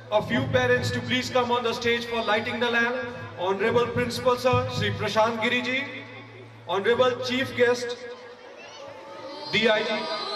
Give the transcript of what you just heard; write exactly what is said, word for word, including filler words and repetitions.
a few parents to please come on the stage for lighting the lamp. Honorable Principal Sir, Shri Prashant Giriji. Honorable Chief Guest, D I G.